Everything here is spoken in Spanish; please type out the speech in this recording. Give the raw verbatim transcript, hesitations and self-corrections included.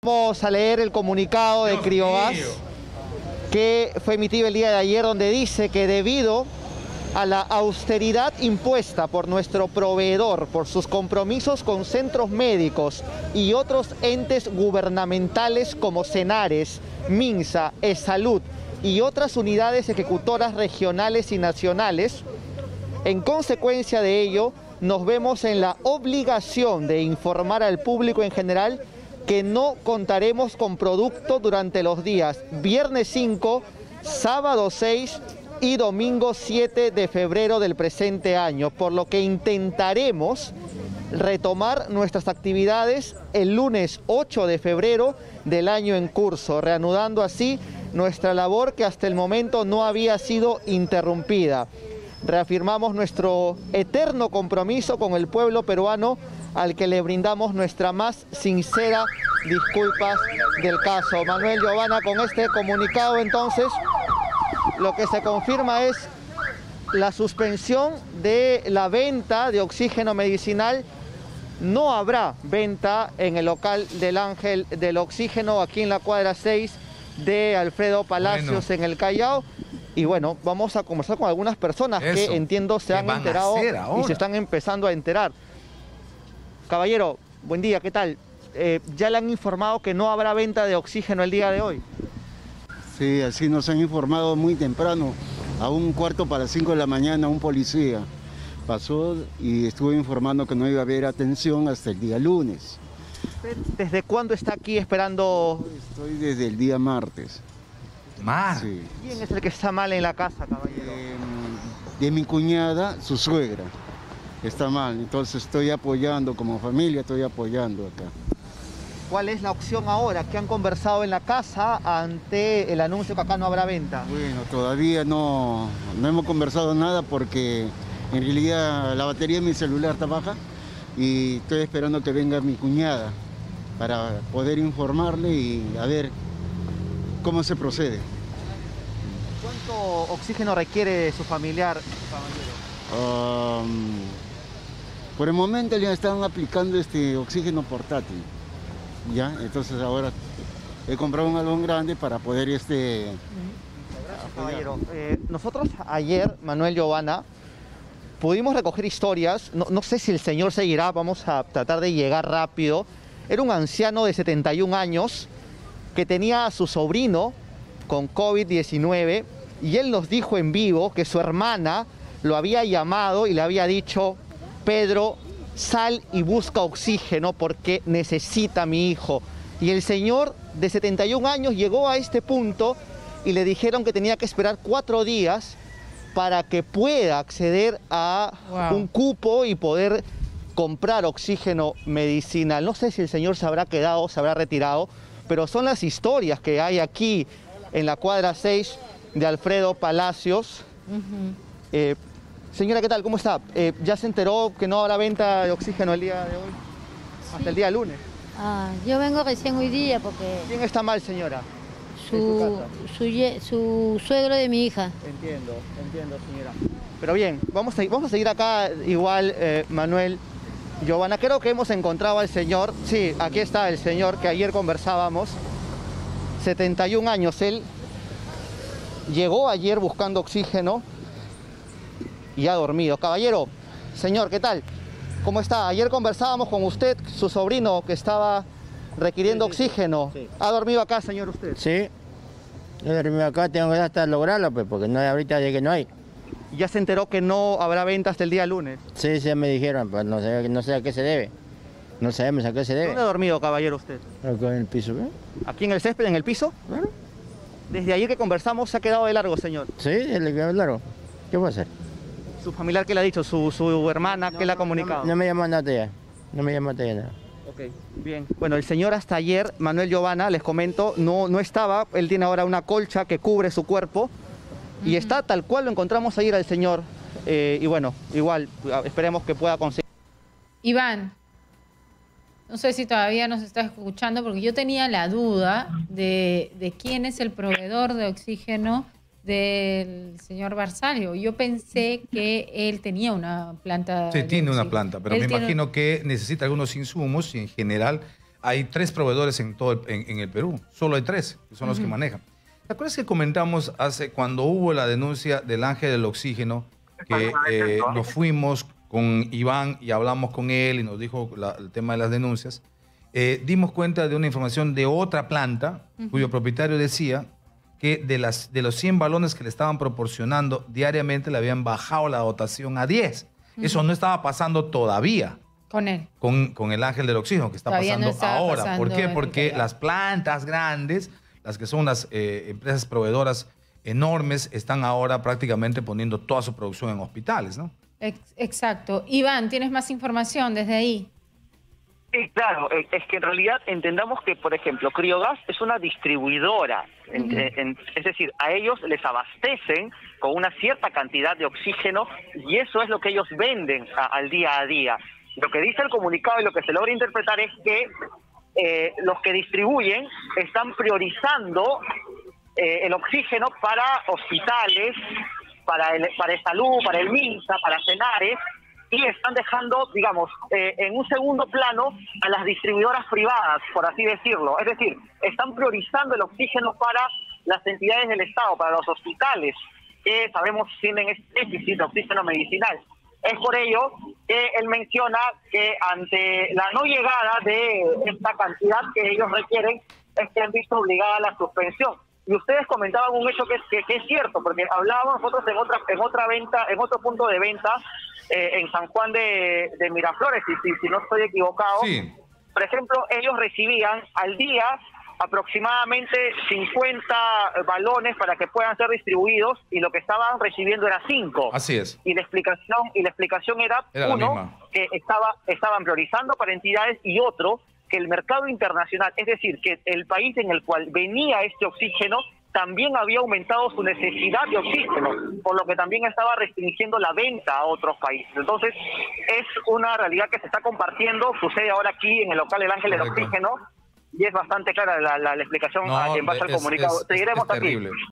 Vamos a leer el comunicado de Criobas que fue emitido el día de ayer, donde dice que debido a la austeridad impuesta por nuestro proveedor, por sus compromisos con centros médicos y otros entes gubernamentales como Senares, Minsa, E-Salud y otras unidades ejecutoras regionales y nacionales, en consecuencia de ello, nos vemos en la obligación de informar al público en general que no contaremos con producto durante los días viernes cinco, sábado seis y domingo siete de febrero del presente año, por lo que intentaremos retomar nuestras actividades el lunes ocho de febrero del año en curso, reanudando así nuestra labor que hasta el momento no había sido interrumpida. Reafirmamos nuestro eterno compromiso con el pueblo peruano, al que le brindamos nuestra más sincera disculpas del caso. Manuel, Giovanna, con este comunicado entonces, lo que se confirma es la suspensión de la venta de oxígeno medicinal. No habrá venta en el local del Ángel del Oxígeno, aquí en la cuadra seis de Alfredo Palacios, bueno, en el Callao. Y bueno, vamos a conversar con algunas personas Eso, que entiendo se han enterado y se están empezando a enterar. Caballero, buen día, ¿qué tal? Eh, ¿Ya le han informado que no habrá venta de oxígeno el día de hoy? Sí, así nos han informado muy temprano, a un cuarto para las cinco de la mañana, un policía pasó y estuvo informando que no iba a haber atención hasta el día lunes. ¿Desde cuándo está aquí esperando? Estoy desde el día martes. ¿Mal? Sí. ¿Quién es el que está mal en la casa, caballero? Eh, de mi cuñada, su suegra. Está mal, entonces estoy apoyando, como familia estoy apoyando acá. ¿Cuál es la opción ahora? ¿Qué han conversado en la casa ante el anuncio que acá no habrá venta? Bueno, todavía no, no hemos conversado nada porque en realidad la batería de mi celular está baja y estoy esperando que venga mi cuñada para poder informarle y a ver cómo se procede. ¿Cuánto oxígeno requiere su familiar, caballero? Um, por el momento le están aplicando este oxígeno portátil, ¿ya? Entonces ahora he comprado un galón grande para poder este... Gracias, caballero. Eh, nosotros ayer, Manuel, Giovanna, pudimos recoger historias, no, no sé si el señor seguirá, vamos a tratar de llegar rápido. Era un anciano de setenta y un años que tenía a su sobrino con COVID diecinueve y él nos dijo en vivo que su hermana lo había llamado y le había dicho: Pedro, sal y busca oxígeno porque necesita a mi hijo. Y el señor de setenta y un años llegó a este punto y le dijeron que tenía que esperar cuatro días para que pueda acceder a wow. un cupo y poder comprar oxígeno medicinal. No sé si el señor se habrá quedado, se habrá retirado, pero son las historias que hay aquí en la cuadra seis de Alfredo Palacios. Uh-huh. eh, señora, ¿qué tal? ¿Cómo está? Eh, ¿Ya se enteró que no habrá venta de oxígeno el día de hoy? Sí. Hasta el día lunes. Ah, yo vengo recién hoy día porque... ¿Quién está mal, señora? Su, su, su suegro de mi hija. Entiendo, entiendo, señora. Pero bien, vamos a, vamos a seguir acá igual, eh, Manuel. Giovanna, creo que hemos encontrado al señor. Sí, aquí está el señor que ayer conversábamos. setenta y un años, él llegó ayer buscando oxígeno y ha dormido. Caballero, señor, ¿qué tal? ¿Cómo está? Ayer conversábamos con usted, su sobrino que estaba requiriendo sí, sí, oxígeno. Sí. ¿Ha dormido acá, señor, usted? Sí, he dormido acá, tengo que hasta lograrlo, pues, porque no hay ahorita de que no hay. ¿Ya se enteró que no habrá venta hasta el día lunes? Sí, sí, me dijeron, pues no sé, no sé a qué se debe. No sabemos a qué se debe. ¿Dónde ha dormido, caballero, usted? Acá en el piso, ¿eh? ¿Aquí en el césped, en el piso? Claro. Desde ayer que conversamos, ¿se ha quedado de largo, señor? Sí, le quedó de largo. ¿Qué puedo hacer? ¿Su familiar qué le ha dicho? ¿Su, su hermana no, qué le ha no, comunicado? No, no me llamó nada ya. No me llamó nada ya. Ok, bien. Bueno, el señor hasta ayer, Manuel Giovanna, les comento, no, no estaba. Él tiene ahora una colcha que cubre su cuerpo. Uh-huh. Y está tal cual lo encontramos ayer al señor. Eh, y bueno, igual, esperemos que pueda conseguir. Iván, no sé si todavía nos estás escuchando, porque yo tenía la duda de, de quién es el proveedor de oxígeno del señor Barzalio. Yo pensé que él tenía una planta. Sí, tiene una oxígeno. planta, pero él me tiene... imagino que necesita algunos insumos y en general hay tres proveedores en todo el, en, en el Perú. Solo hay tres, que son los uh-huh. que manejan. ¿Te acuerdas que comentamos hace cuando hubo la denuncia del Ángel del Oxígeno, que eh, nos fuimos con Iván y hablamos con él y nos dijo la, el tema de las denuncias? Eh, dimos cuenta de una información de otra planta, uh-huh. cuyo propietario decía que de, las, de los cien balones que le estaban proporcionando diariamente le habían bajado la dotación a diez. Uh-huh. Eso no estaba pasando todavía. Con él. Con, con el Ángel del Oxígeno, que está todavía pasando no ahora. pasando ¿Por qué? Porque las plantas grandes, las que son las eh, empresas proveedoras enormes, están ahora prácticamente poniendo toda su producción en hospitales, ¿no? Exacto. Iván, ¿tienes más información desde ahí? Sí, claro, es que en realidad entendamos que, por ejemplo, Criogas es una distribuidora, uh-huh. en, en, es decir, a ellos les abastecen con una cierta cantidad de oxígeno y eso es lo que ellos venden a, al día a día. Lo que dice el comunicado y lo que se logra interpretar es que eh, los que distribuyen están priorizando eh, el oxígeno para hospitales, para el, para el salud, para el MINSA, para Cenares, y están dejando, digamos, eh, en un segundo plano a las distribuidoras privadas, por así decirlo. Es decir, están priorizando el oxígeno para las entidades del Estado, para los hospitales, que sabemos tienen este déficit de oxígeno medicinal. Es por ello que él menciona que ante la no llegada de esta cantidad que ellos requieren, es que han visto obligada a la suspensión. Y ustedes comentaban un hecho que es, que, que es cierto, porque hablábamos nosotros en otra en otra venta, en otro punto de venta, eh, en San Juan de, de Miraflores, si, si, si no estoy equivocado. Sí. Por ejemplo, ellos recibían al día aproximadamente cincuenta balones para que puedan ser distribuidos y lo que estaban recibiendo era cinco. Así es. Y la explicación y la explicación era, era uno, que estaba estaban priorizando para entidades y otro, que el mercado internacional, es decir, que el país en el cual venía este oxígeno también había aumentado su necesidad de oxígeno, por lo que también estaba restringiendo la venta a otros países. Entonces, es una realidad que se está compartiendo, sucede ahora aquí en el local El Ángel del Oxígeno, y es bastante clara la, la, la explicación no, en base es, al comunicado. Es, Seguiremos es, es aquí. terrible.